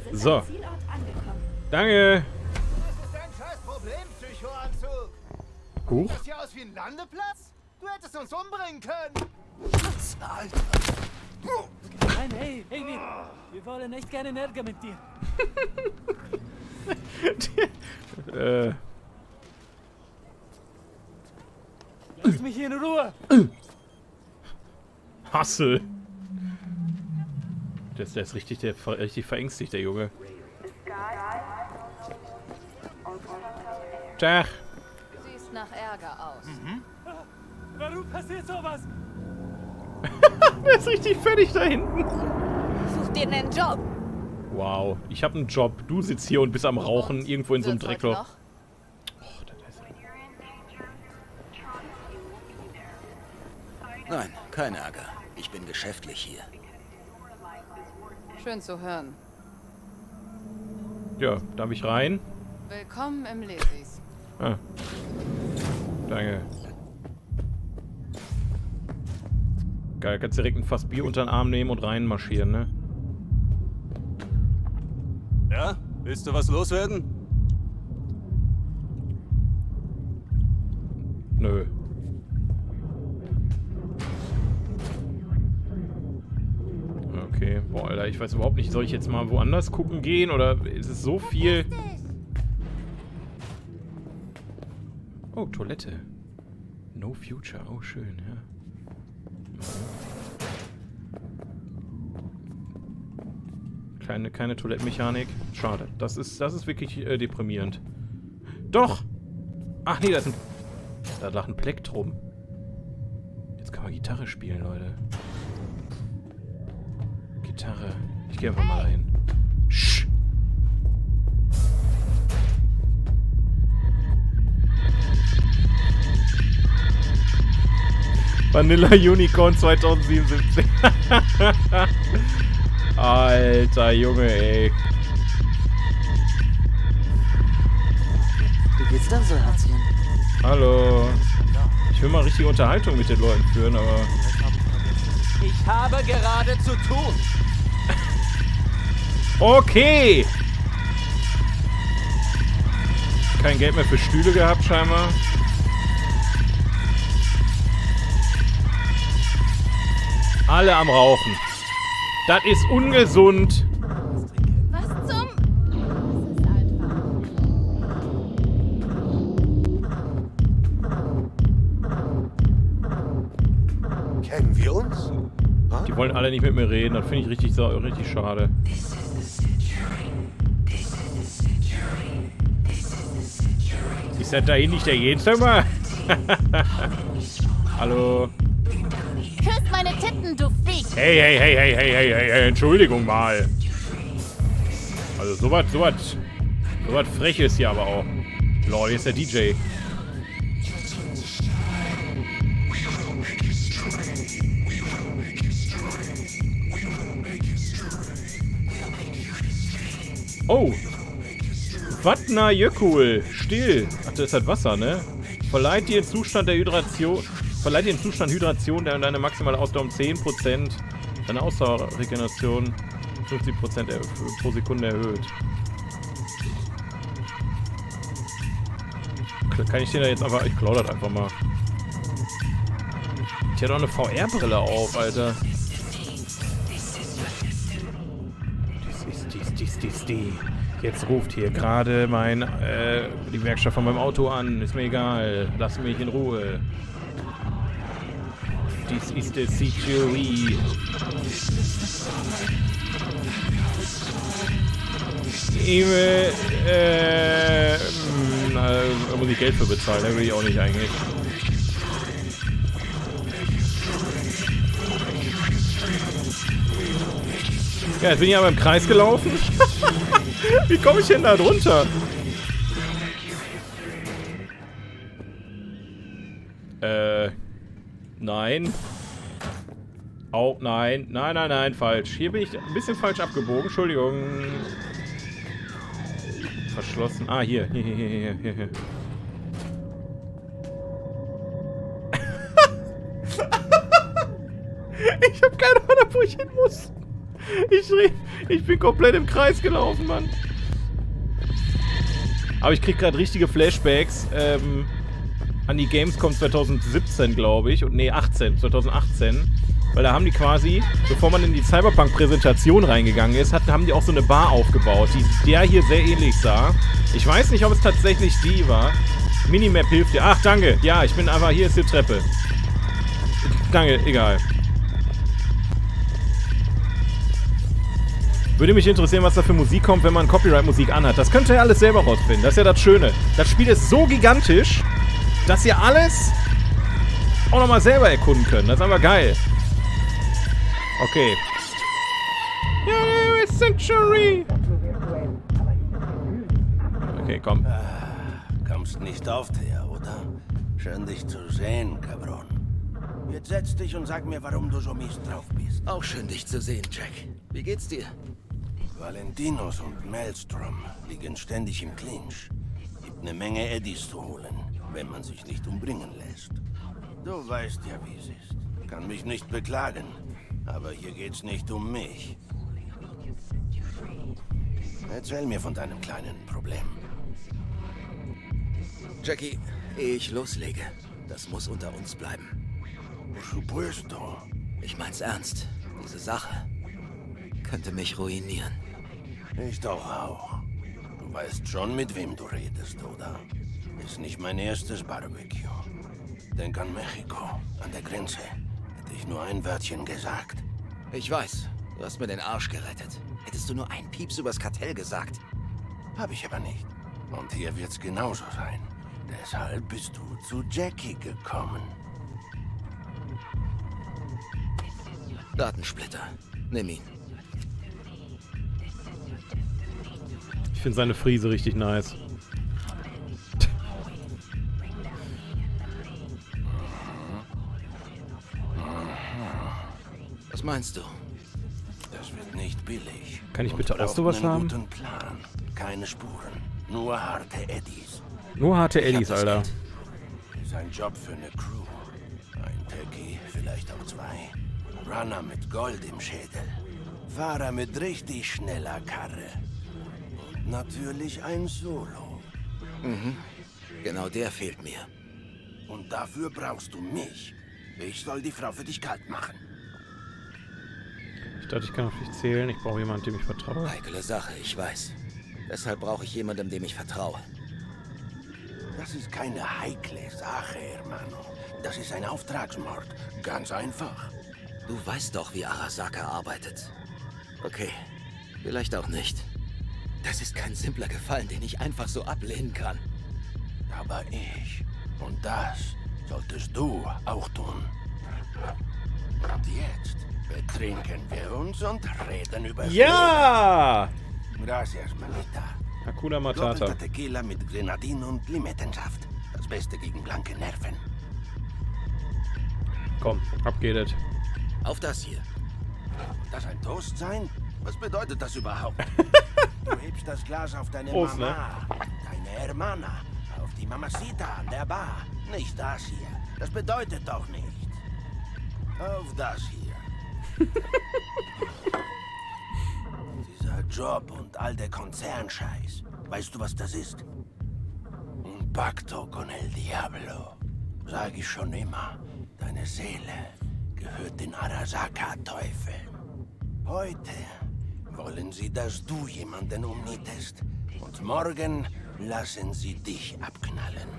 So. Danke. Das ist ein scheiß Problem, Psychoanzug. Huch. Sieht das hier aus wie ein Landeplatz? Du hättest uns umbringen können. Alter. Nein, hey, wir wollen echt keinen Ärger mit dir. Lass mich in Ruhe. Hassel. Der ist richtig verängstigt, der Junge. Tag. Siehst nach Ärger aus. Warum passiert sowas? Der ist richtig fertig da hinten. Such dir einen Job. Wow, ich habe einen Job. Du sitzt hier und bist am Rauchen irgendwo in so einem Wird's heute Dreckloch. noch? Oh, das ist... Nein, kein Ärger. Ich bin geschäftlich hier. Schön zu hören. Ja, darf ich rein? Willkommen im Lesis. Ah. Danke. Geil, kannst direkt ein Fass Bier unter den Arm nehmen und reinmarschieren, ne? Ja? Willst du was loswerden? Nö. Okay, boah, Alter, ich weiß überhaupt nicht, soll ich jetzt mal woanders gucken gehen oder ist es so viel... Oh, Toilette. No future, oh schön, ja. Keine Toilettenmechanik. Schade. Das ist wirklich deprimierend. Doch! Ach nee, da lag ein Plektrum. Jetzt kann man Gitarre spielen, Leute. Gitarre. Ich gehe einfach mal rein. Sch. Vanilla Unicorn 2077. Alter Junge, ey. Wie geht's denn so, Herzchen? Hallo. Ich will mal richtige Unterhaltung mit den Leuten führen, aber... Ich habe gerade zu tun. Okay! Kein Geld mehr für Stühle gehabt, scheinbar. Alle am Rauchen. Das ist ungesund. Was zum... Das ist einfach... Kennen wir uns? Die wollen alle nicht mit mir reden. Das finde ich richtig schade. Ist das da hinten nicht der Jezimmer? Hallo. Küss meine Titten, du Freak. Hey, Entschuldigung mal. Also sowas Freches hier aber auch. Lol, hier ist der DJ. Oh. Vatna Jökull. Still. Ach, das ist halt Wasser, ne? Verleiht dir den Zustand Hydration, der deine maximale Ausdauer um 10%, deine Ausdauerregeneration 50% pro Sekunde erhöht. Kann ich den da jetzt einfach... Ich klau das einfach mal. Ich hätte auch eine VR-Brille auf, Alter. Die. Jetzt ruft hier gerade die Werkstatt von meinem Auto an. Ist mir egal. Lass mich in Ruhe. Dies ist der CGI. Da muss ich Geld für bezahlen. Da will ich auch nicht eigentlich. Ja, jetzt bin ich aber im Kreis gelaufen. Wie komme ich denn da drunter? Nein. Oh, nein. Nein, falsch. Hier bin ich ein bisschen falsch abgebogen. Entschuldigung. Verschlossen. Ah, hier. Hier. Ich habe keine Ahnung, wo ich hin muss. Ich bin komplett im Kreis gelaufen, Mann. Aber ich krieg gerade richtige Flashbacks an die Gamescom 2017, glaube ich. Und nee, 2018. Weil da haben die quasi, bevor man in die Cyberpunk-Präsentation reingegangen ist, haben die auch so eine Bar aufgebaut, die der hier sehr ähnlich sah. Ich weiß nicht, ob es tatsächlich die war. Minimap hilft dir. Ach, danke. Ja, ich bin einfach, hier ist die Treppe. Danke, egal. Würde mich interessieren, was da für Musik kommt, wenn man Copyright-Musik anhat. Das könnt ihr alles selber rausfinden. Das ist ja das Schöne. Das Spiel ist so gigantisch, dass ihr alles auch nochmal selber erkunden könnt. Das ist einfach geil. Okay. Ja, Century. Okay, komm. Kommst nicht auf, Thea, oder? Schön, dich zu sehen, Cabron. Jetzt setz dich und sag mir, warum du so mies drauf bist. Auch schön, dich zu sehen, Jack. Wie geht's dir? Valentinos und Maelstrom liegen ständig im Clinch. Gibt eine Menge Eddies zu holen, wenn man sich nicht umbringen lässt. Du weißt ja, wie es ist. Kann mich nicht beklagen, aber hier geht's nicht um mich. Erzähl mir von deinem kleinen Problem. Jackie, ehe ich loslege, das muss unter uns bleiben. Por supuesto. Ich mein's ernst. Diese Sache könnte mich ruinieren. Ich doch auch. Du weißt schon, mit wem du redest, oder? Ist nicht mein erstes Barbecue. Denk an Mexiko, an der Grenze. Hätte ich nur ein Wörtchen gesagt. Ich weiß, du hast mir den Arsch gerettet. Hättest du nur einen Pieps übers Kartell gesagt. Hab ich aber nicht. Und hier wird's genauso sein. Deshalb bist du zu Jackie gekommen. Datensplitter. Nimm ihn. Ich finde seine Frise richtig nice. Was meinst du? Das wird nicht billig. Kann ich bitte Und auch sowas einen haben? Guten Plan. Keine Spuren. Nur harte Eddies. Nur harte Eddies, das Alter. Geld. Ist ein Job für eine Crew. Ein Techie, vielleicht auch zwei. Runner mit Gold im Schädel. Fahrer mit richtig schneller Karre. Und natürlich ein Solo. Mhm. Genau der fehlt mir. Und dafür brauchst du mich. Ich soll die Frau für dich kalt machen. Ich dachte, ich kann auf dich zählen. Ich brauche jemanden, dem ich vertraue. Heikle Sache, ich weiß. Deshalb brauche ich jemanden, dem ich vertraue. Das ist keine heikle Sache, Hermano. Das ist ein Auftragsmord. Ganz einfach. Du weißt doch, wie Arasaka arbeitet. Okay, vielleicht auch nicht. Das ist kein simpler Gefallen, den ich einfach so ablehnen kann. Aber ich. Und das solltest du auch tun. Und jetzt betrinken wir uns und reden über... Ja! Gracias, Manita. Hakuna Matata. Doppelter Tequila mit Grenadin und Limettensaft. Das Beste gegen blanke Nerven. Komm, ab geht es. Auf das hier. Das ein Toast sein? Was bedeutet das überhaupt? Du hebst das Glas auf deine Prost, Mama, deine Hermana, auf die Mamacita an der Bar. Nicht das hier. Das bedeutet doch nichts. Auf das hier. Dieser Job und all der Konzernscheiß. Weißt du, was das ist? Un pacto con el diablo. Sag ich schon immer. Deine Seele gehört den Arasaka-Teufeln. Heute wollen sie, dass du jemanden umnietest. Und morgen lassen sie dich abknallen.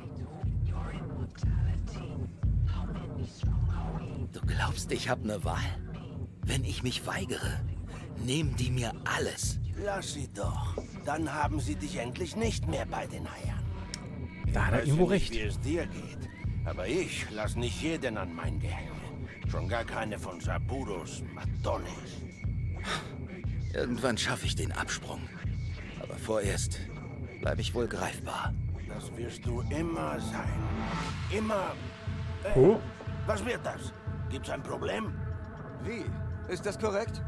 Du glaubst, ich habe eine Wahl? Wenn ich mich weigere, nehmen die mir alles. Lass sie doch. Dann haben sie dich endlich nicht mehr bei den Eiern. Da hat er irgendwo recht. Wie es dir geht. Aber ich lass nicht jeden an mein Gehänge. Schon gar keine von Saburos Matones. Irgendwann schaffe ich den Absprung. Aber vorerst bleibe ich wohl greifbar. Das wirst du immer sein. Immer. Oh. Was wird das? Gibt's ein Problem? Wie? Ist das korrekt?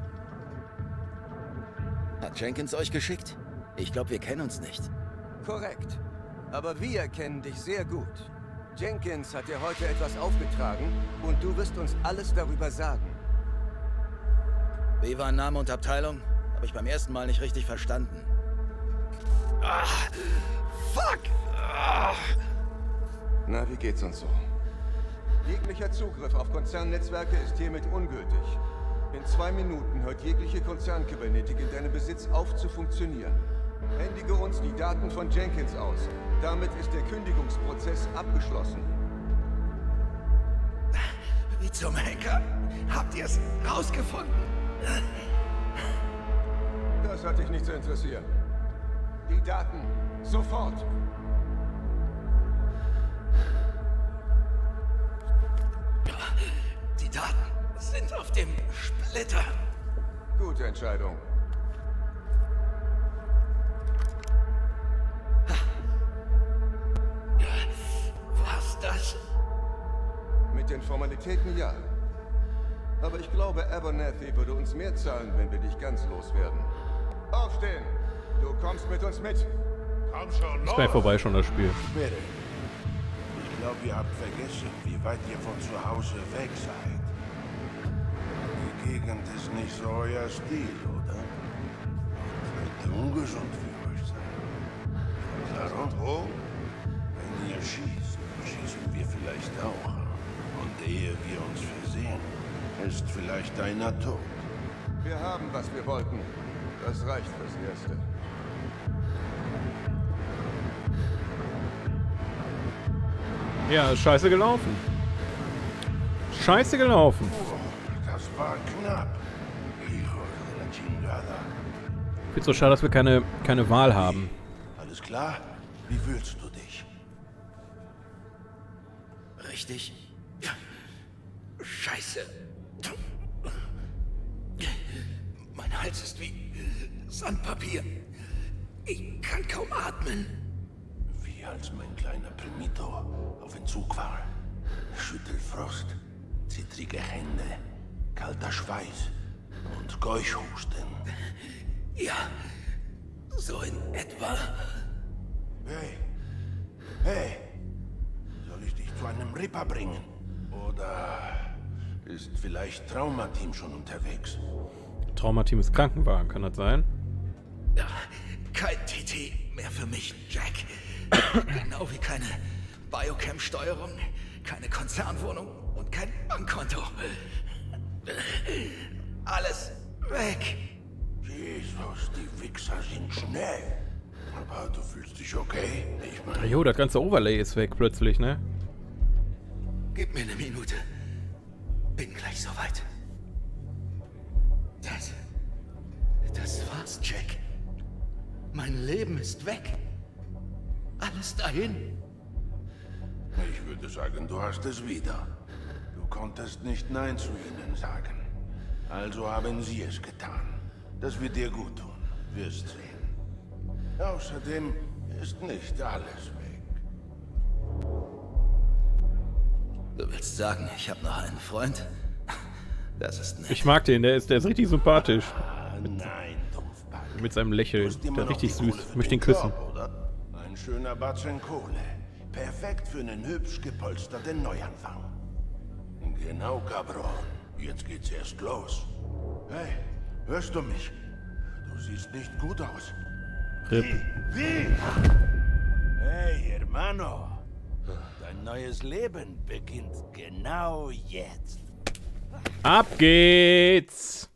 Hat Jenkins euch geschickt? Ich glaube, wir kennen uns nicht. Korrekt. Aber wir kennen dich sehr gut. Jenkins hat dir heute etwas aufgetragen und du wirst uns alles darüber sagen. Wie war Name und Abteilung? Habe ich beim ersten Mal nicht richtig verstanden. Ah, fuck! Ah. Na, wie geht's uns so? Jeglicher Zugriff auf Konzernnetzwerke ist hiermit ungültig. In 2 Minuten hört jegliche Konzernkybernetik in deinem Besitz auf zu funktionieren. Händige uns die Daten von Jenkins aus. Damit ist der Kündigungsprozess abgeschlossen. Wie zum Henker? Habt ihr es rausgefunden? Das hat dich nicht zu interessieren. Die Daten, sofort! Die Daten sind auf dem Splitter. Gute Entscheidung. Was das? Mit den Formalitäten ja. Aber ich glaube, Abernathy würde uns mehr zahlen, wenn wir dich ganz loswerden. Aufstehen! Du kommst mit uns mit! Komm schon, Ist gleich vorbei schon das Spiel. Bitte. Ich glaube, ihr habt vergessen, wie weit ihr von zu Hause weg seid. Die Gegend ist nicht so euer Stil, oder? Und könnte ungesund für euch sein. Klaro? Wenn ihr schießt, schießen wir vielleicht auch. Und ehe wir uns versehen, ist vielleicht einer tot. Wir haben, was wir wollten. Das reicht fürs Erste. Ja, ist scheiße gelaufen. Scheiße gelaufen. Das war knapp. Hijo de la chingada. Ich find's so schade, dass wir keine Wahl haben. Alles klar? Wie fühlst du dich? Richtig? Scheiße. Mein Hals ist wie Sandpapier. Ich kann kaum atmen. Wie als mein kleiner Primito auf Entzug war. Schüttelfrost, zittrige Hände, kalter Schweiß und Keuchhusten. Ja, so in etwa. Hey, hey, soll ich dich zu einem Ripper bringen? Oder ist vielleicht Traumateam schon unterwegs? Traumateam ist Krankenwagen, kann das sein? Ja, kein TT mehr für mich, Jack. Genau wie keine Biocam-Steuerung, keine Konzernwohnung und kein Bankkonto. Alles weg. Jesus, die Wichser sind schnell. Aber du fühlst dich okay? Ich meine, Jo, das ganze Overlay ist weg plötzlich, ne? Gib mir eine Minute. Bin gleich soweit. Das war's, Jack. Mein Leben ist weg. Alles dahin. ich würde sagen, du hast es wieder. Du konntest nicht Nein zu ihnen sagen. Also haben sie es getan. Das wird dir gut tun. Wirst sehen. Außerdem ist nicht alles weg. Du willst sagen, ich habe noch einen Freund? Das ist nett. Ich mag den, der ist richtig sympathisch. Nein, Dumpfback. Mit seinem Lächeln. Du hast immer Der noch richtig die Kohle süß. für Ich möchte den den küssen. Job, oder? Ein schöner Batzen Kohle. Perfekt für einen hübsch gepolsterten Neuanfang. Genau, Cabron. Jetzt geht's erst los. Hey, hörst du mich? Du siehst nicht gut aus. RIP. Wie? Hey, Hermano. Dein neues Leben beginnt genau jetzt. Ab geht's!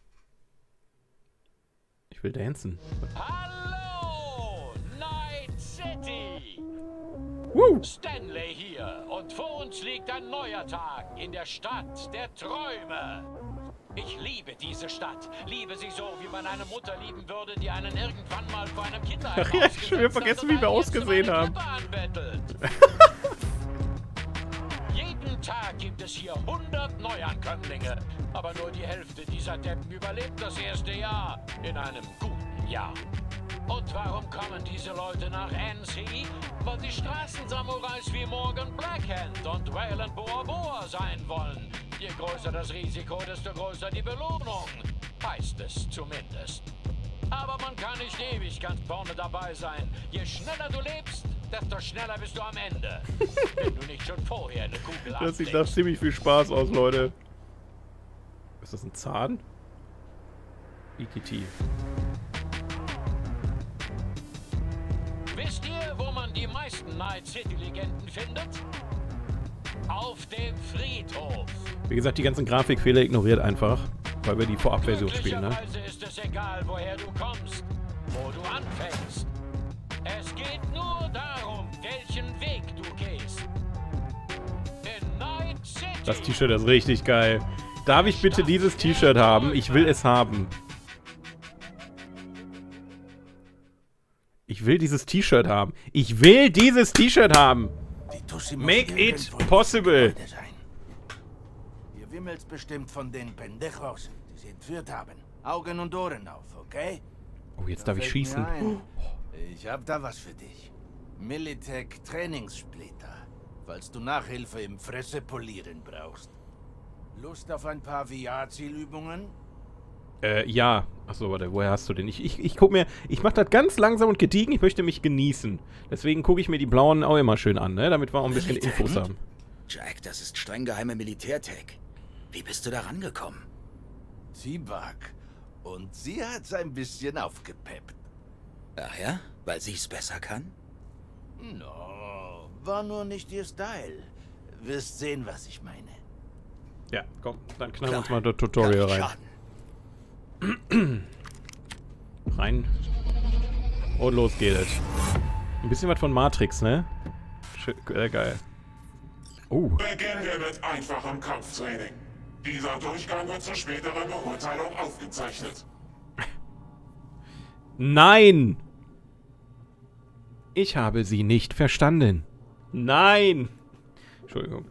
Ich will dancen. Hallo, Night City! Woo! Stanley hier und vor uns liegt ein neuer Tag in der Stadt der Träume. Ich liebe diese Stadt, liebe sie so, wie man eine Mutter lieben würde, die einen irgendwann mal vor einem Kinderheim Ach ja, ich hab schon wieder vergessen, wie wir ausgesehen haben. Jeden Tag gibt es hier 100 Neuankömmlinge, aber nur die Hälfte dieser Deppen überlebt das erste Jahr in einem guten Jahr. Und warum kommen diese Leute nach NC? Weil die Straßensamurais wie Morgan Blackhand und Waylon Boa Boa sein wollen. Je größer das Risiko, desto größer die Belohnung. Heißt es zumindest. Aber man kann nicht ewig ganz vorne dabei sein. Je schneller du lebst, desto schneller bist du am Ende. Wenn du nicht schon vorher eine Kugel Das sieht nach ziemlich viel Spaß aus, Leute. Ist das ein Zahn? ETT. Wisst ihr, wo man die meisten Night City-Legenden findet? Auf dem Friedhof. Wie gesagt, die ganzen Grafikfehler ignoriert einfach, weil wir die Vorabversion spielen, ne? Glücklicherweise ist es egal, woher du kommst, wo du anfängst. Es geht nur darum, welchen Weg du gehst. In Night City. Das T-Shirt ist richtig geil. Darf ich bitte dieses T-Shirt haben? Ich will es haben. Ich will dieses T-Shirt haben. Ich will dieses T-Shirt haben. Make it possible. Ihr wimmelt's bestimmt von den Pendejos, die sie entführt haben. Augen und Ohren auf, okay? Oh, jetzt darf ich schießen. Ich hab da was für dich. Militech Trainingssplitter. Falls du Nachhilfe im Fressepolieren brauchst. Lust auf ein paar VR-Zielübungen? Ja. Achso, warte, woher hast du den? Ich guck mir, ich mach das ganz langsam und gediegen, ich möchte mich genießen. Deswegen gucke ich mir die blauen auch immer schön an, ne? Damit wir auch ein bisschen Infos haben. Jack, das ist streng geheime Militärtech. Wie bist du da rangekommen? T-Bug. Und sie hat's ein bisschen aufgepeppt. Ach ja? Weil sie's besser kann? No, war nur nicht ihr Style. Wirst sehen, was ich meine. Ja, komm, dann knallen wir uns mal das Tutorial rein. Rein. Und los geht es. Ein bisschen was von Matrix, ne? Geil. Beginnen wir mit einfachem Kampftraining. Dieser Durchgang wird zur späteren Beurteilung aufgezeichnet. Nein! Ich habe Sie nicht verstanden. Nein! Entschuldigung.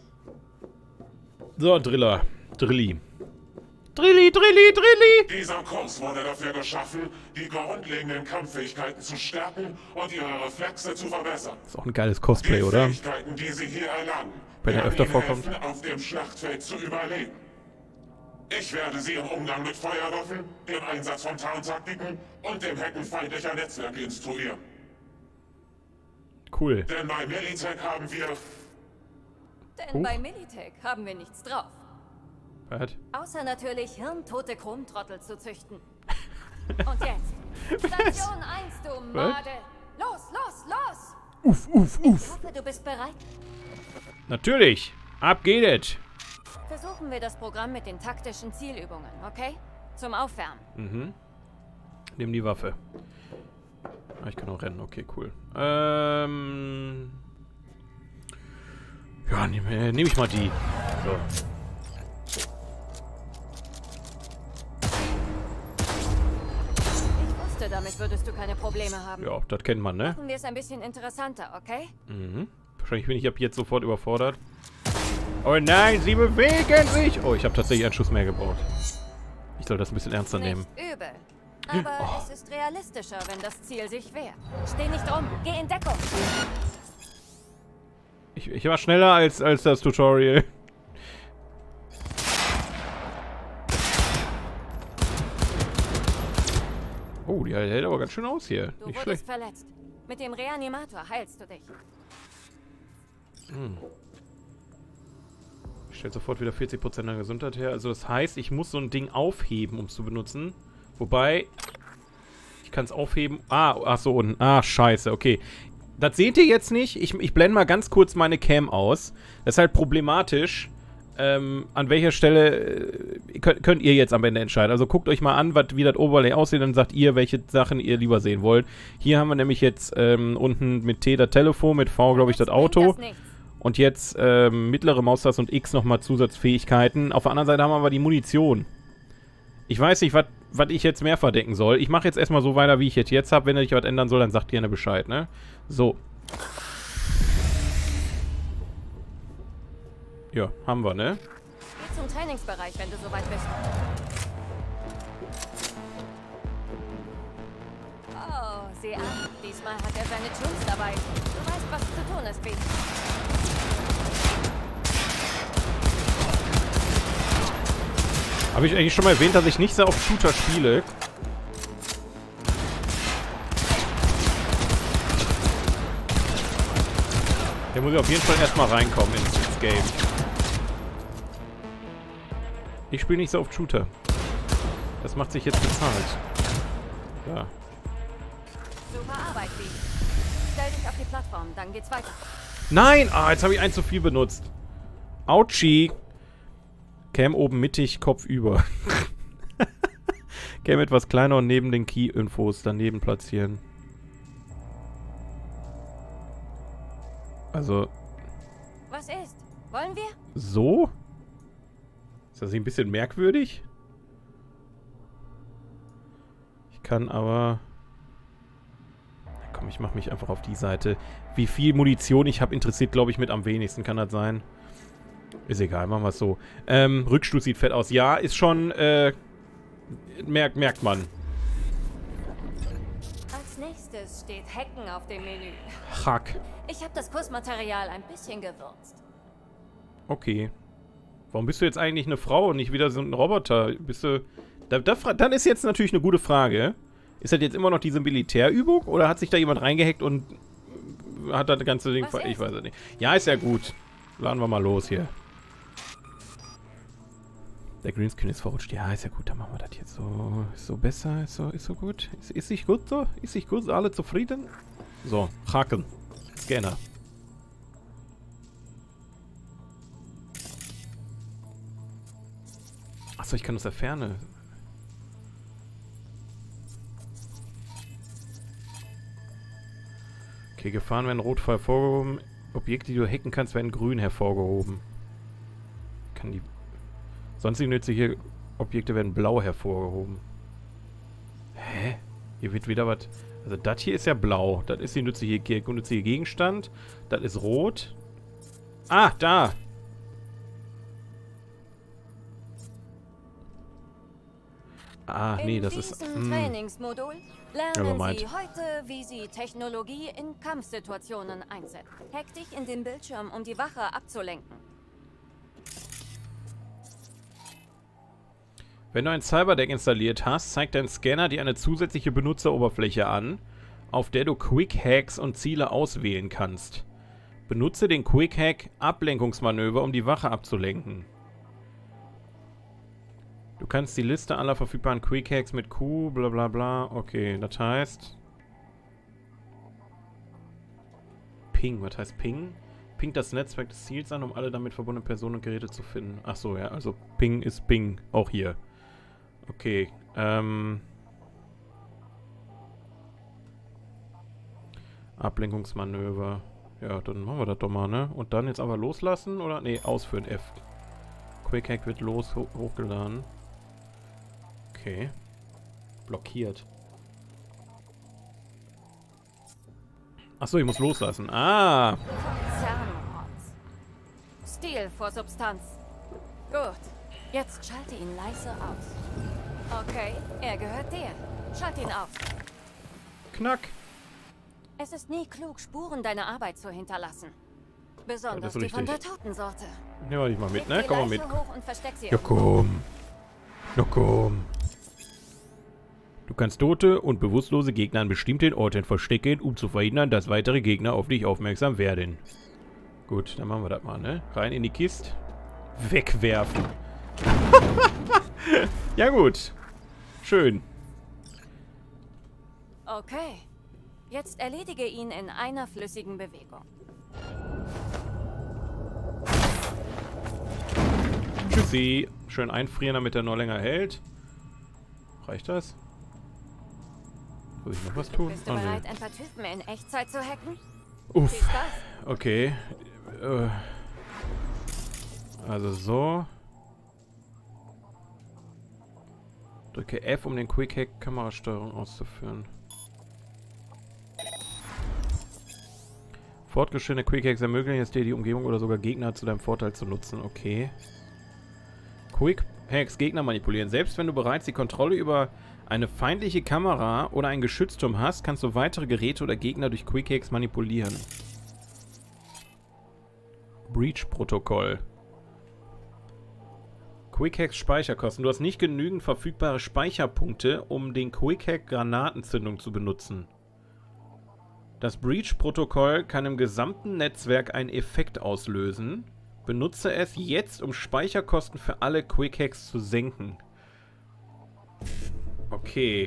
So, Driller. Drilli. Drilli! Dieser Kurs wurde dafür geschaffen, die grundlegenden Kampffähigkeiten zu stärken und ihre Reflexe zu verbessern. Ist auch ein geiles Cosplay, oder? Die Fähigkeiten, die sie hier erlangen, wenn er öfter vorkommt, helfen, auf dem Schlachtfeld zu überleben. Ich werde sie im Umgang mit Feuerwaffen, dem Einsatz von Tarntaktiken und dem Hacken feindlicher Netzwerke instruieren. Cool. Denn bei Militech haben wir... Bei Militech haben wir nichts drauf. Was? Außer natürlich hirntote Chromtrottel zu züchten. Und jetzt. Station 1, du Made. Los! Uff. Ich hoffe, du bist bereit. Natürlich. Ab geht es. Versuchen wir das Programm mit den taktischen Zielübungen, okay? Zum Aufwärmen. Mhm. Nimm die Waffe. Ah, ich kann auch rennen. Okay, cool. Ja, nehm ich mal die. So. Damit würdest du keine Probleme haben. Ja, das kennt man, ne? Machen wir es ein bisschen interessanter, okay? Mhm. Wahrscheinlich bin ich ab jetzt sofort überfordert. Oh nein, sie bewegen sich! Oh, ich habe tatsächlich einen Schuss mehr gebraucht. Ich soll das ein bisschen ernster nehmen. Nicht übel. Aber es ist realistischer, wenn das Ziel sich wehrt. Steh nicht rum. Geh in Deckung. Ich war schneller als das Tutorial. Oh, die hält aber ganz schön aus hier. Du Nicht wurdest schlecht. verletzt. Mit dem Reanimator heilst du dich. Ich stelle sofort wieder 40% an Gesundheit her. Also das heißt, ich muss so ein Ding aufheben, um es zu benutzen. Wobei, ich kann es aufheben. Ach so, unten. Ah, scheiße, okay. Das seht ihr jetzt nicht. Ich blende mal ganz kurz meine Cam aus. Das ist halt problematisch. An welcher Stelle könnt ihr jetzt am Ende entscheiden. Also guckt euch mal an, wie das Overlay aussieht, dann sagt ihr, welche Sachen ihr lieber sehen wollt. Hier haben wir nämlich jetzt unten mit T das Telefon, mit V, glaube ich, das Auto. Und jetzt mittlere Maustaste und X nochmal Zusatzfähigkeiten. Auf der anderen Seite haben wir aber die Munition. Ich weiß nicht, was ich jetzt mehr verdecken soll. Ich mache jetzt erstmal so weiter, wie ich jetzt habe. Wenn ich was ändern soll, dann sagt gerne Bescheid, ne? So. Ja, haben wir, ne? Geh zum Trainingsbereich, wenn du soweit bist. Oh, sieh an. Diesmal hat er seine Tunes dabei. Du weißt, was zu tun ist, Baby. Habe ich eigentlich schon mal erwähnt, dass ich nicht so auf Shooter spiele? Der muss ich auf jeden Fall erstmal reinkommen ins Game. Ich spiele nicht so auf Shooter. Das macht sich jetzt bezahlt. Ja. Super Arbeit, Wie. Stell dich auf die Plattform, dann geht's weiter. Nein! Ah, jetzt habe ich einen zu viel benutzt. Autschi! Cam oben mittig, Kopf über. Cam etwas kleiner und neben den Key-Infos daneben platzieren. Also... Was ist? Wollen wir? So? Ist das nicht ein bisschen merkwürdig? Ich kann aber... Komm, ich mache mich einfach auf die Seite. Wie viel Munition ich habe, interessiert, glaube ich, mit am wenigsten. Kann das sein? Ist egal, machen wir es so. Rückstoß sieht fett aus. Ja, ist schon... merkt man. Als nächstes steht Hacken auf dem Menü. Hack. Ich habe das Kursmaterial ein bisschen gewürzt. Okay. Warum bist du jetzt eigentlich eine Frau und nicht wieder so ein Roboter? Bist du... Dann ist jetzt natürlich eine gute Frage. Ist das jetzt immer noch diese Militärübung? Oder hat sich da jemand reingehackt und hat das ganze Ding... Ich weiß es nicht. Ja, ist ja gut. Laden wir mal los hier. Der Greenscreen ist verrutscht. Ja, ist ja gut. Dann machen wir das jetzt so. Ist so besser? Ist so gut? Ist sich gut so? Ist sich gut? Alle zufrieden? So, Haken. Scanner. Achso, ich kann aus der Ferne. Okay, Gefahren werden rot hervorgehoben. Objekte, die du hacken kannst, werden grün hervorgehoben. Kann die... Sonstige nützliche Objekte werden blau hervorgehoben. Hä? Hier wird wieder was... Also das hier ist ja blau. Das ist die nützliche Gegenstand. Das ist rot. Ah, da! Ah, nee, das ist... In diesem Trainingsmodul lernen Sie heute, wie Sie Technologie in Kampfsituationen einsetzen. Hack dich in den Bildschirm, um die Wache abzulenken. Wenn du ein Cyberdeck installiert hast, zeigt dein Scanner dir eine zusätzliche Benutzeroberfläche an, auf der du Quick Hacks und Ziele auswählen kannst. Benutze den Quick Hack Ablenkungsmanöver, um die Wache abzulenken. Du kannst die Liste aller verfügbaren Quick Hacks mit Q, bla bla bla. Okay, das heißt... Ping, was heißt Ping? Ping das Netzwerk des Ziels an, um alle damit verbundenen Personen und Geräte zu finden. Achso, ja, also Ping ist Ping, auch hier. Okay, Ablenkungsmanöver. Ja, dann machen wir das doch mal, ne? Und dann jetzt aber loslassen, oder? Ne, ausführen, F. Quick Hack wird hochgeladen. Okay. Blockiert. Achso, ich muss loslassen. Ah! Stil vor Substanz. Gut. Jetzt schalte ihn leise aus. Okay, er gehört dir. Schalt ihn aus. Knack. Es ist nie klug, Spuren deiner Arbeit zu hinterlassen. Besonders die von der Totensorte. Nehmen wir dich mal mit, ne? Komm mal mit. Ja, komm. Ja, komm. Du kannst tote und bewusstlose Gegner an bestimmten Orten verstecken, um zu verhindern, dass weitere Gegner auf dich aufmerksam werden. Gut, dann machen wir das mal, ne? Rein in die Kiste. Wegwerfen. Ja gut. Schön. Okay. Jetzt erledige ihn in einer flüssigen Bewegung. Tschüssi. Schön einfrieren, damit er noch länger hält. Reicht das? Soll ich noch was tun? Bist du bereit, ein paar Typen in Echtzeit zu hacken? Uff. Okay. Also so. Drücke F, um den Quick Hack Kamerasteuerung auszuführen. Fortgeschrittene Quick Hacks ermöglichen es dir, die Umgebung oder sogar Gegner zu deinem Vorteil zu nutzen. Okay. Quick Hacks Gegner manipulieren. Selbst wenn du bereits die Kontrolle über eine feindliche Kamera oder einen Geschützturm hast, kannst du weitere Geräte oder Gegner durch Quick Hacks manipulieren. Breach-Protokoll. Quick Hacks Speicherkosten. Du hast nicht genügend verfügbare Speicherpunkte, um den Quick Hack Granatenzündung zu benutzen. Das Breach-Protokoll kann im gesamten Netzwerk einen Effekt auslösen. Benutze es jetzt, um Speicherkosten für alle Quick Hacks zu senken. Okay.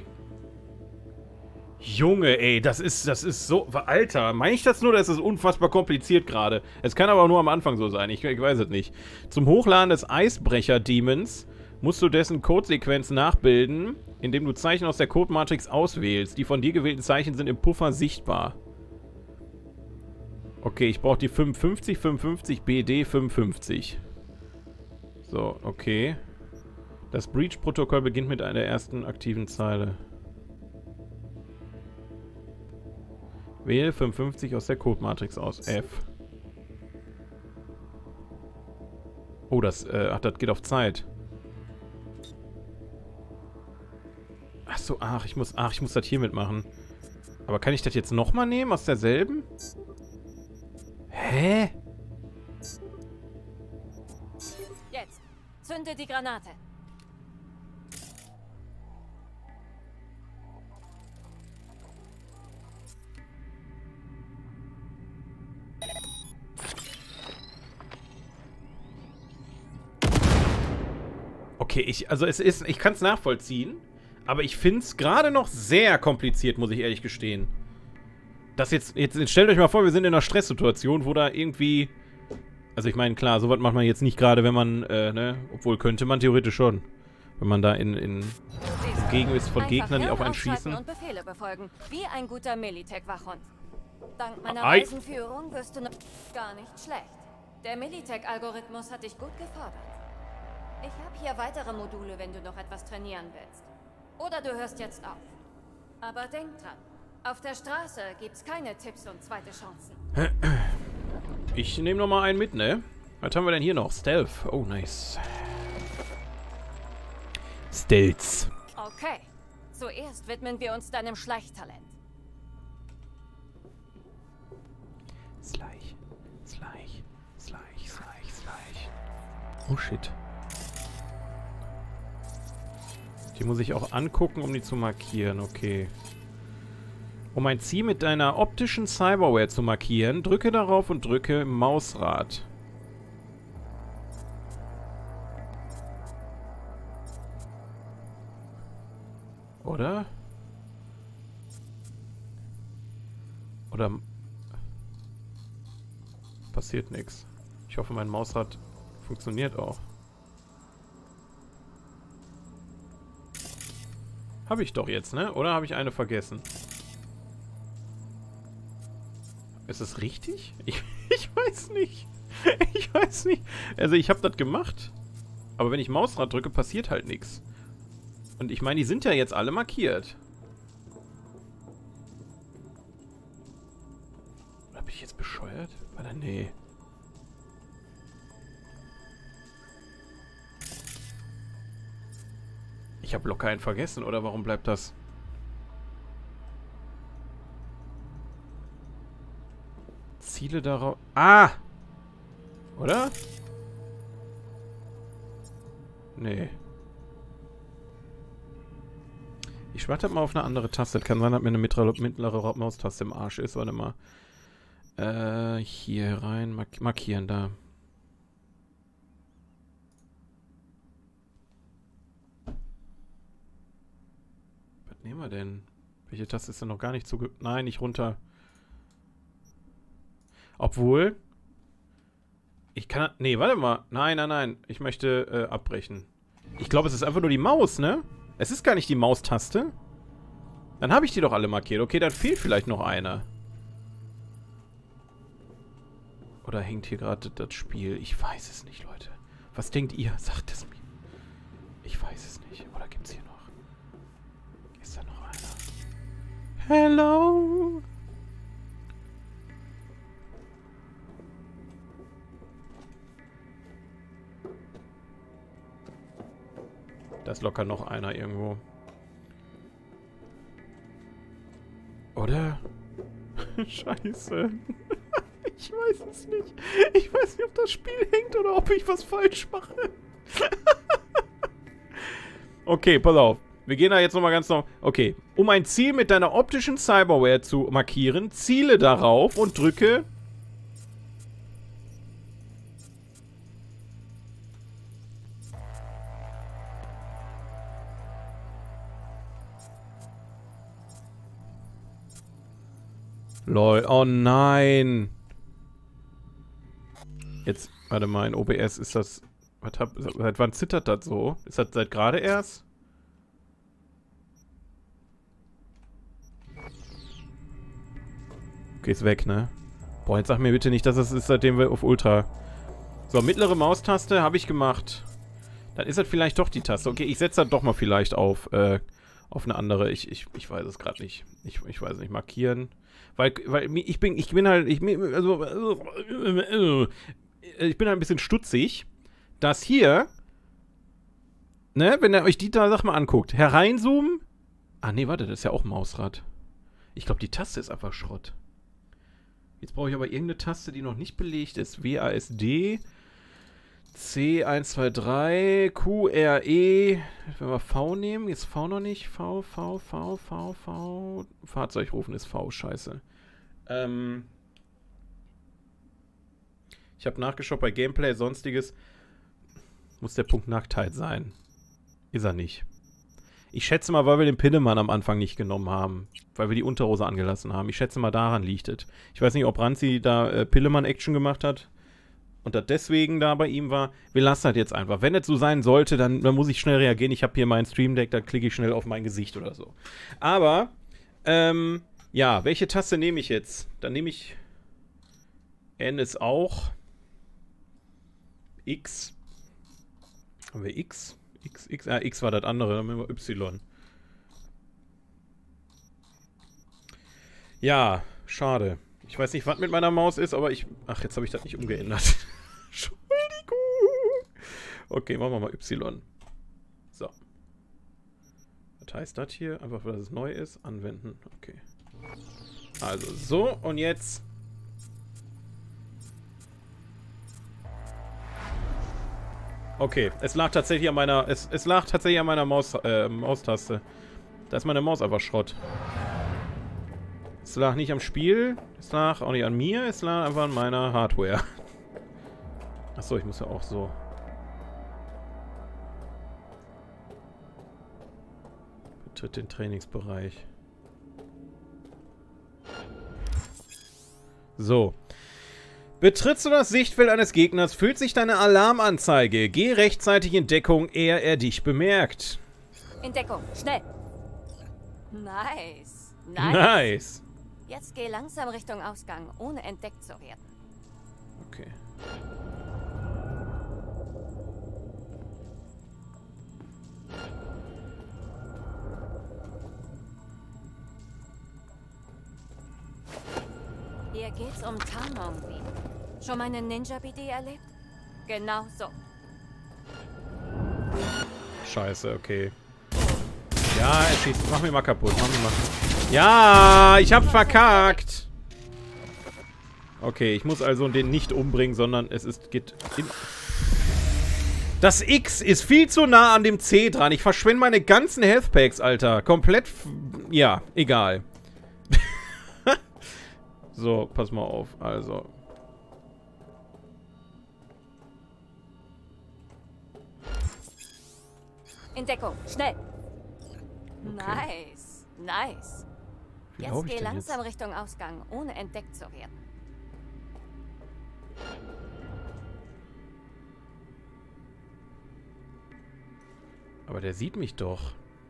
Junge, ey, das ist so... Alter, meine ich das nur, das ist unfassbar kompliziert gerade. Es kann aber auch nur am Anfang so sein, ich weiß es nicht. Zum Hochladen des Eisbrecher-Demons musst du dessen Codesequenz nachbilden, indem du Zeichen aus der Codematrix auswählst. Die von dir gewählten Zeichen sind im Puffer sichtbar. Okay, ich brauche die 55, 55, BD 55. So, okay. Das Breach-Protokoll beginnt mit einer ersten aktiven Zeile. Wähle 55 aus der Codematrix aus. F. Oh, das geht auf Zeit. Achso, ich muss das hier mitmachen. Aber kann ich das jetzt nochmal nehmen aus derselben? Hä? Jetzt. Zünde die Granate. Okay, ich kann es nachvollziehen, aber ich finde es gerade noch sehr kompliziert, muss ich ehrlich gestehen. Das jetzt stellt euch mal vor, wir sind in einer Stresssituation, wo da irgendwie... Also ich meine, klar, sowas macht man jetzt nicht gerade, wenn man, ne, obwohl könnte man theoretisch schon. Wenn man da in Gegen ist von Gegnern, die auf einen schießen. Und Befehle befolgen, wie ein guter Militech-Wachhund. Dank meiner weisen Führung wirst du noch gar nicht schlecht. Der Militech-Algorithmus hat dich gut gefordert. Ich habe hier weitere Module, wenn du noch etwas trainieren willst. Oder du hörst jetzt auf. Aber denk dran, auf der Straße gibt's keine Tipps und zweite Chancen. Ich nehme noch mal einen mit, ne? Was haben wir denn hier noch? Stealth. Oh, nice. Stealth. Okay. Zuerst widmen wir uns deinem Schleichtalent. Schleich. Oh, shit. Die muss ich auch angucken, um die zu markieren. Okay. Um ein Ziel mit deiner optischen Cyberware zu markieren, drücke darauf und drücke Mausrad. Oder? Oder... Passiert nichts. Ich hoffe, mein Mausrad funktioniert auch. Habe ich doch jetzt, ne? Oder habe ich eine vergessen? Ist es richtig? Ich weiß nicht. Ich weiß nicht. Also ich habe das gemacht. Aber wenn ich Mausrad drücke, passiert halt nichts. Und ich meine, die sind ja jetzt alle markiert. Oder bin ich jetzt bescheuert? Oder nee. Ich habe locker einen vergessen, oder warum bleibt das? Ziele darauf... Ah! Oder? Nee. Ich warte mal auf eine andere Taste. Kann sein, dass mir eine mittlere Maustaste im Arsch ist. Warte mal. Hier rein. Markieren da. Was nehmen wir denn? Welche Taste ist denn noch gar nicht zuge... Nein, nicht runter. Obwohl... Ich kann... Nee, warte mal. Nein. Ich möchte abbrechen. Ich glaube, es ist einfach nur die Maus, ne? Es ist gar nicht die Maustaste. Dann habe ich die doch alle markiert. Okay, dann fehlt vielleicht noch einer. Oder hängt hier gerade das Spiel? Ich weiß es nicht, Leute. Was denkt ihr? Sagt es mir. Ich weiß es nicht. Oder gibt es hier noch? Ist da noch einer? Hello? Da ist locker noch einer irgendwo. Oder? Scheiße. Ich weiß es nicht. Ich weiß nicht, ob das Spiel hängt oder ob ich was falsch mache. Okay, pass auf. Wir gehen da jetzt nochmal ganz normal. Okay. Um ein Ziel mit deiner optischen Cyberware zu markieren, ziele darauf und drücke... Lol, oh nein. Jetzt, warte mal, in OBS ist das... Seit wann zittert das so? Ist das seit gerade erst? Okay, ist weg, ne? Boah, jetzt sag mir bitte nicht, dass es ist, seitdem wir auf Ultra... So, mittlere Maustaste habe ich gemacht. Dann ist das vielleicht doch die Taste. Okay, ich setze das doch mal vielleicht auf eine andere. Ich weiß es gerade nicht. Ich weiß nicht, markieren. Weil ich bin halt ein bisschen stutzig, dass hier, ne, wenn ihr euch die da Sache mal anguckt, hereinzoomen. Ah, nee, warte, das ist ja auch Mausrad. Ich glaube, die Taste ist einfach Schrott. Jetzt brauche ich aber irgendeine Taste, die noch nicht belegt ist. WASD, C123, QRE. Wenn wir V nehmen, jetzt V noch nicht. V. Fahrzeug rufen ist V, scheiße. Ich habe nachgeschaut bei Gameplay, sonstiges. Muss der Punkt Nacktheit sein. Ist er nicht. Ich schätze mal, weil wir den Pinnemann am Anfang nicht genommen haben. Weil wir die Unterhose angelassen haben. Ich schätze mal, daran liegt es. Ich weiß nicht, ob Ranzi da Pillemann-Action gemacht hat. Und das deswegen da bei ihm war. Wir lassen das jetzt einfach. Wenn es so sein sollte, dann muss ich schnell reagieren. Ich habe hier mein Stream Deck, da klicke ich schnell auf mein Gesicht oder so. Aber, ja, welche Taste nehme ich jetzt? Dann nehme ich N ist auch. X. Haben wir X? X. Ah, X war das andere, dann nehmen wir Y. Ja, schade. Ich weiß nicht, was mit meiner Maus ist, aber ich... Ach, jetzt habe ich das nicht umgeändert. Entschuldigung. Okay, machen wir mal Y. So. Was heißt das hier? Einfach, weil es neu ist. Anwenden. Okay. Also so, und jetzt... Okay, es lag tatsächlich an meiner... Es lag tatsächlich an meiner Maustaste. Da ist meine Maus einfach Schrott. Es lag nicht am Spiel, es lag auch nicht an mir, es lag einfach an meiner Hardware. Achso, ich muss ja auch so. Betritt den Trainingsbereich. So. Betrittst du das Sichtfeld eines Gegners, füllt sich deine Alarmanzeige. Geh rechtzeitig in Deckung, ehe er dich bemerkt. In Deckung, schnell. Nice. Nice. Jetzt geh langsam Richtung Ausgang, ohne entdeckt zu werden. Okay. Hier geht's um Tarnung-Wie. Schon mal einen Ninja-BD erlebt? Genau so. Scheiße, okay. Ja, er schießt. Mach mich mal kaputt. Mach mich mal kaputt. Ja, ich hab's verkackt. Okay, ich muss also den nicht umbringen, sondern geht im... Das X ist viel zu nah an dem C dran. Ich verschwende meine ganzen Health Packs, Alter. Komplett... Ja, egal. So, pass mal auf. Also... In Deckung, schnell. Okay. Nice. Jetzt geh langsam Richtung Ausgang, ohne entdeckt zu werden. Aber der sieht mich doch.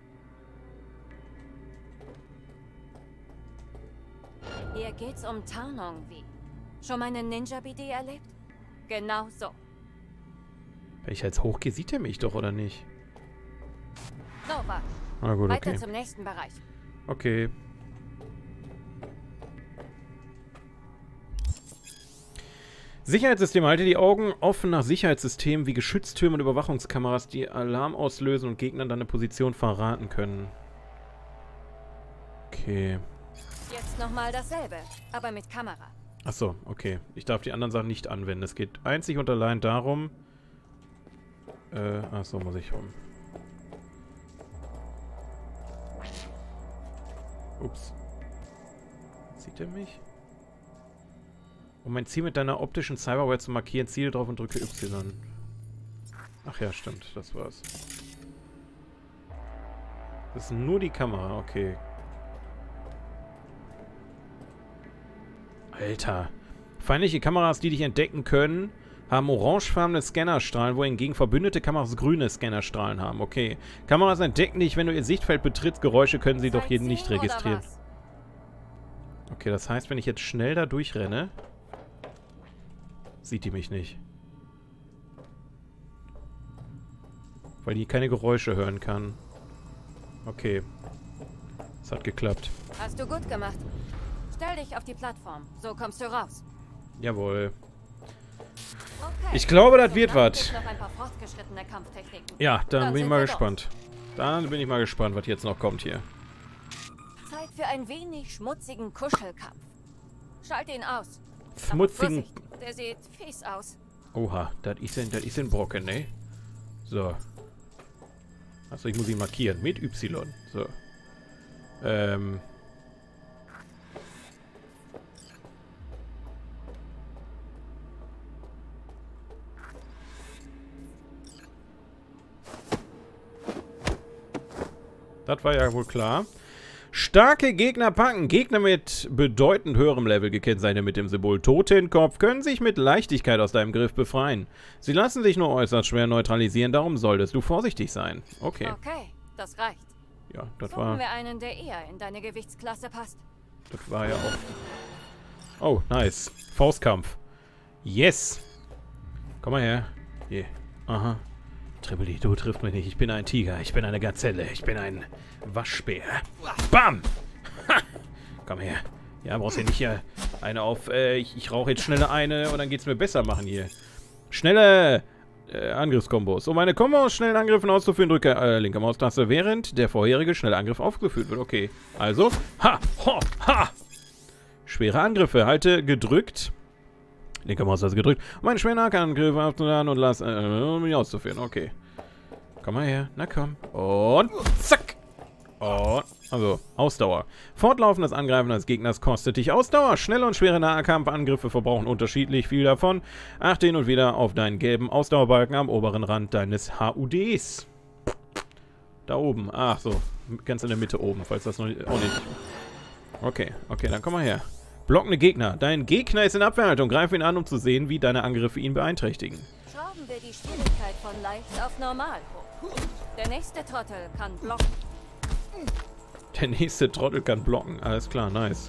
Hier geht's um Tarnung-Wie. Schon mal einen Ninja-BD erlebt? Genau so. Wenn ich jetzt hochgehe, sieht er mich doch, oder nicht? Nova. Ah, gut, Weiter okay. zum nächsten Bereich. Okay. Sicherheitssystem. Halte die Augen offen nach Sicherheitssystemen wie Geschütztürmen und Überwachungskameras, die Alarm auslösen und Gegnern deine Position verraten können. Okay. Jetzt nochmal dasselbe, aber mit Kamera. Achso, okay. Ich darf die anderen Sachen nicht anwenden. Es geht einzig und allein darum... achso, muss ich rum. Ups. Sieht er mich? Um mein Ziel mit deiner optischen Cyberware zu markieren, Ziel drauf und drücke Y. Ach ja, stimmt. Das war's. Das ist nur die Kamera, okay. Alter. Feindliche Kameras, die dich entdecken können, haben orangefarbene Scannerstrahlen, wohingegen verbündete Kameras grüne Scannerstrahlen haben. Okay. Kameras entdecken dich, wenn du ihr Sichtfeld betrittst. Geräusche können sie doch jeden nicht registrieren. Okay, das heißt, wenn ich jetzt schnell da durchrenne, sieht die mich nicht. Weil die keine Geräusche hören kann. Okay. Es hat geklappt. Hast du gut gemacht. Stell dich auf die Plattform. So kommst du raus. Jawohl. Okay. Ich glaube, das wird was. Ja, dann bin ich mal gespannt. Dann bin ich mal gespannt, was jetzt noch kommt hier. Zeit für einen wenig schmutzigen Kuschelkampf. Schalte ihn aus. Schmutzigen... Der sieht fies aus. Oha, das ist ein Brocken, ne? So. Achso, ich muss ihn markieren. Mit Y. So. Das war ja wohl klar. Starke Gegner packen. Gegner mit bedeutend höherem Level, gekennzeichnet mit dem Symbol Totenkopf, können sich mit Leichtigkeit aus deinem Griff befreien. Sie lassen sich nur äußerst schwer neutralisieren, darum solltest du vorsichtig sein. Okay. Okay, das reicht. Ja, das Suchen war... wir einen, der eher in deine Gewichtsklasse passt. Das war ja auch... Oh, nice. Faustkampf. Yes. Komm mal her. Hier. Aha. Triboli, du triffst mich nicht. Ich bin ein Tiger. Ich bin eine Gazelle. Ich bin ein Waschbär. Bam! Ha! Komm her. Ja, brauchst hier nicht hier eine auf... ich rauche jetzt schnell eine und dann geht's mir besser machen hier. Schnelle Angriffskombos. Um eine Kombo aus schnellen Angriffen auszuführen, drücke linke Maustaste, während der vorherige schnelle Angriff aufgeführt wird. Okay. Also. Ha! Ho! Ha! Schwere Angriffe. Halte gedrückt. Linke Maustaste gedrückt, um einen schweren Nahkampfangriff aufzuladen und um ihn auszuführen. Okay. Komm mal her. Na komm. Und zack. Und, also, Ausdauer. Fortlaufendes Angreifen des Gegners kostet dich Ausdauer. Schnelle und schwere Nahkampfangriffe verbrauchen unterschiedlich viel davon. Achte hin und wieder auf deinen gelben Ausdauerbalken am oberen Rand deines HUDs. Da oben. Ach so. Ganz in der Mitte oben, falls das noch nicht... Auch nicht. Okay, okay, dann komm mal her. Blockende Gegner. Dein Gegner ist in Abwehrhaltung. Greif ihn an, um zu sehen, wie deine Angriffe ihn beeinträchtigen. Schrauben wir die Schwierigkeit von leicht auf normal hoch. Der nächste Trottel kann blocken. Der nächste Trottel kann blocken. Alles klar, nice.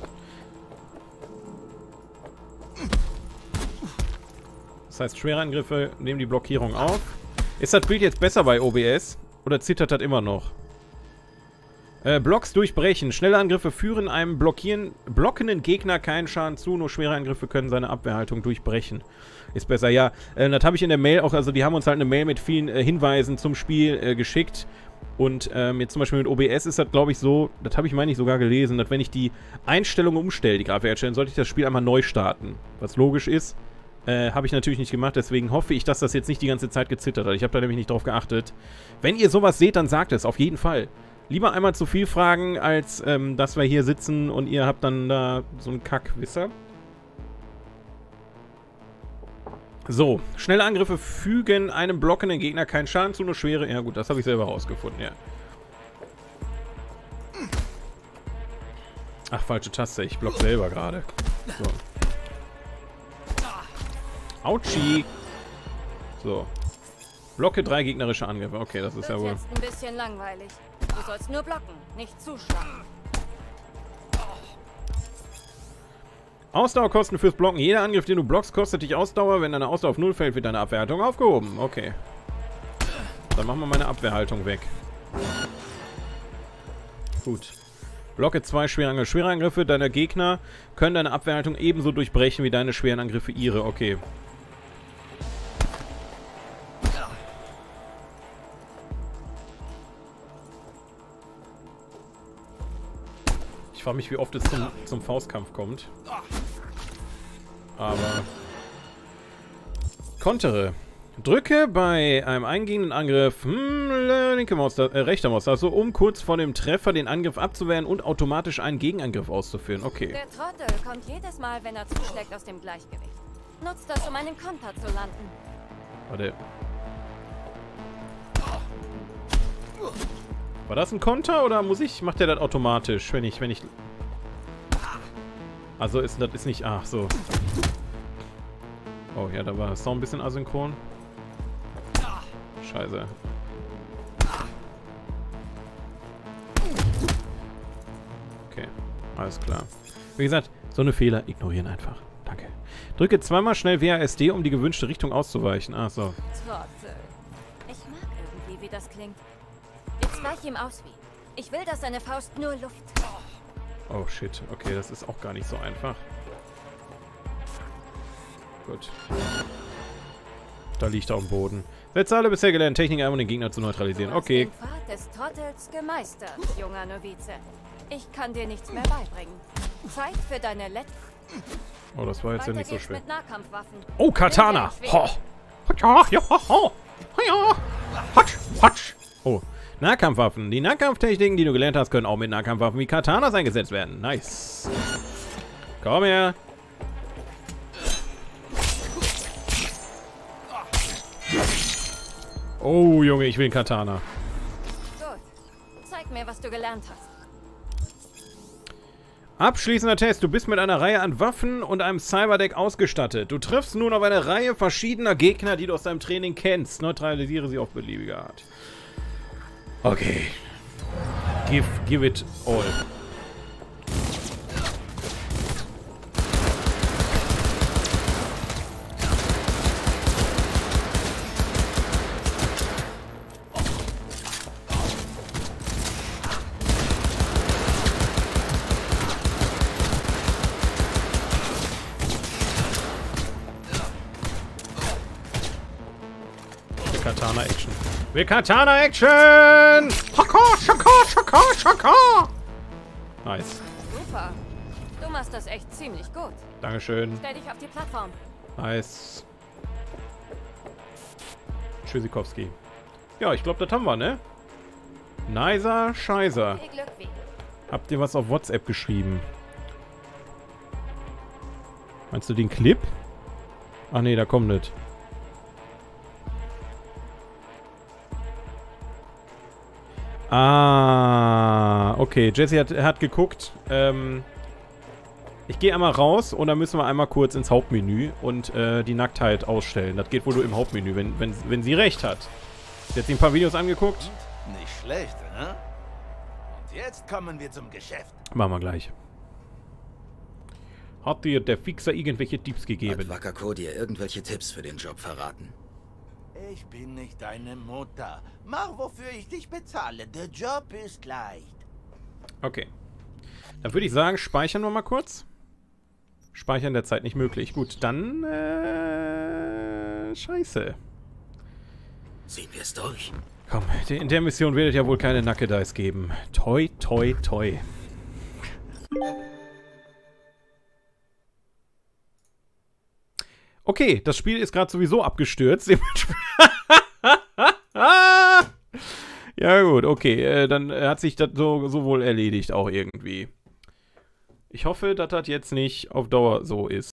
Das heißt, schwere Angriffe nehmen die Blockierung auf. Ist das Bild jetzt besser bei OBS? Oder zittert das immer noch? Blocks durchbrechen. Schnelle Angriffe führen einem blockenden Gegner keinen Schaden zu. Nur schwere Angriffe können seine Abwehrhaltung durchbrechen. Ist besser, ja. Das habe ich in der Mail auch, also die haben uns halt eine Mail mit vielen Hinweisen zum Spiel geschickt. Und jetzt zum Beispiel mit OBS ist das, glaube ich, so, das habe ich, meine ich, sogar gelesen, dass wenn ich die Einstellungen umstelle, die Grafikeinstellungen, sollte ich das Spiel einmal neu starten. Was logisch ist. Habe ich natürlich nicht gemacht, deswegen hoffe ich, dass das jetzt nicht die ganze Zeit gezittert hat. Ich habe da nämlich nicht drauf geachtet. Wenn ihr sowas seht, dann sagt es, auf jeden Fall. Lieber einmal zu viel fragen, als dass wir hier sitzen und ihr habt dann da so einen Kack, wisst ihr? So, schnelle Angriffe fügen einem blockenden Gegner keinen Schaden zu, nur schwere. Ja gut, das habe ich selber rausgefunden, ja. Ach, falsche Taste, ich block selber gerade. So. Autschi! So. Blocke 3 gegnerische Angriffe. Okay, das ist ja wohl... Jetzt ein bisschen langweilig. Du sollst nur blocken, nicht zuschlagen. Ausdauerkosten fürs Blocken. Jeder Angriff, den du blockst, kostet dich Ausdauer. Wenn deine Ausdauer auf 0 fällt, wird deine Abwehrhaltung aufgehoben. Okay. Dann machen wir meine Abwehrhaltung weg. Gut. Blocke 2 schwere Angriffe deiner Gegner können deine Abwehrhaltung ebenso durchbrechen wie deine schweren Angriffe ihre. Okay. Ich frage mich, wie oft es zum Faustkampf kommt. Aber... Kontere. Drücke bei einem eingehenden Angriff rechter Maustaste, um kurz vor dem Treffer den Angriff abzuwehren und automatisch einen Gegenangriff auszuführen. Okay. Der Trottel kommt jedes Mal, wenn er zuschlägt, aus dem Gleichgewicht. Nutzt das, um einen Konter zu landen. Warte. War das ein Konter oder macht der das automatisch, wenn ich... Also das ist nicht... Ach so. Oh ja, da war es noch ein bisschen asynchron. Scheiße. Okay, alles klar. Wie gesagt, so eine Fehler ignorieren einfach. Danke. Drücke zweimal schnell WASD, um die gewünschte Richtung auszuweichen. Ach so. Trottel. Ich mag irgendwie, wie das klingt. Jetzt weich ihm aus wie. Ich will, dass seine Faust nur Luft... Oh shit, okay, das ist auch gar nicht so einfach. Gut. Da liegt er am Boden. Setze alle bisher gelernten Techniken ein, um den Gegner zu neutralisieren. Okay. Du hast den Pfad des Trottels gemeistert, junger Novize. Ich kann dir nichts mehr beibringen. Zeit für deine Oh, das war jetzt ja nicht so schwer. mit Nahkampfwaffen. Oh, Katana! Oh, Nahkampfwaffen. Die Nahkampftechniken, die du gelernt hast, können auch mit Nahkampfwaffen wie Katanas eingesetzt werden. Nice. Komm her. Oh, Junge, ich will einen Katana. Gut. Zeig mir, was du gelernt hast. Abschließender Test. Du bist mit einer Reihe an Waffen und einem Cyberdeck ausgestattet. Du triffst nun auf eine Reihe verschiedener Gegner, die du aus deinem Training kennst. Neutralisiere sie auf beliebige Art. Okay. Give it all. Katana-Action. Wir Katana-Action! Haka, shaka, shaka, shaka! Nice. Super. Du machst das echt ziemlich gut. Dankeschön. Stell dich auf die Plattform. Nice. Tschüssikowski. Ja, ich glaube, das haben wir, ne? Nicer Scheißer. Viel Glück, wie. Habt ihr was auf WhatsApp geschrieben? Meinst du den Clip? Ach nee, da kommt nicht. Ah, okay. Jesse hat geguckt. Ich gehe einmal raus und dann müssen wir einmal kurz ins Hauptmenü und die Nacktheit ausstellen. Das geht wohl nur im Hauptmenü, wenn sie recht hat. Sie hat sich ein paar Videos angeguckt. Nicht schlecht, ne? Und jetzt kommen wir zum Geschäft. Machen wir gleich. Hat dir der Fixer irgendwelche Tipps gegeben? Hat Wakako dir irgendwelche Tipps für den Job verraten? Ich bin nicht deine Mutter. Mach, wofür ich dich bezahle. Der Job ist leicht. Okay. Dann würde ich sagen, speichern wir mal kurz. Speichern derzeit nicht möglich. Gut, dann, scheiße. Ziehen wir es durch. Komm, in der Mission wird es ja wohl keine Nacke-Dice geben. Toi, toi, toi. Okay, das Spiel ist gerade sowieso abgestürzt. Ja gut, okay. Dann hat sich das so wohl erledigt auch irgendwie. Ich hoffe, dass das jetzt nicht auf Dauer so ist.